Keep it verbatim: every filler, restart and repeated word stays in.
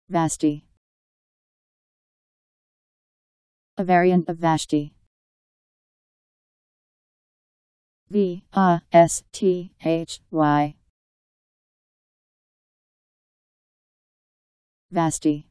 Vasti. A variant of Vashti. V A S T H Y. Vasti.